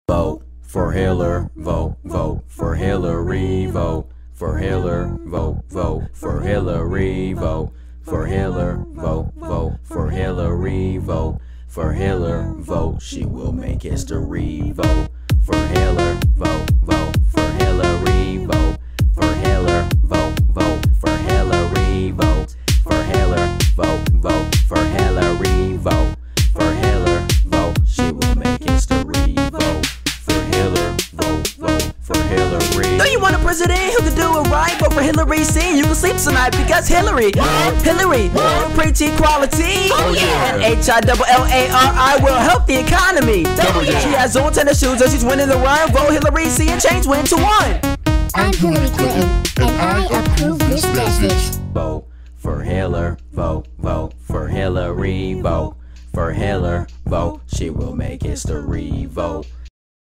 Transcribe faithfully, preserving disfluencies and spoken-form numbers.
Vote for Hillary, vote, vote for Hillary, vote for Hillary, vote, vote for Hillary, vote for Hillary, vote, vote for Hillary, vote for Hillary, vote, she will make history, vote for Hillary, vote, vote for Hillary, vote for Hillary, vote, vote for Hillary, vote for Hillary, vote, vote for Hillary, vote for Hillary, vote, she will make history, vote for Hillary, vote, vote for Hillary. Do you want a president who can do it right? Vote for Hillary. See, you can sleep tonight because Hillary, Hillary, will preach equality. Oh, yeah. And H I L L A R I will help the economy. Oh, yeah. She has on tennis shoes and she's winning the run. Vote Hillary, see and change win to one. I'm Hillary Clinton, and I approve this message. Vote for Hillary, vote, vote for Hillary, vote for Hillary, vote, she will make history, vote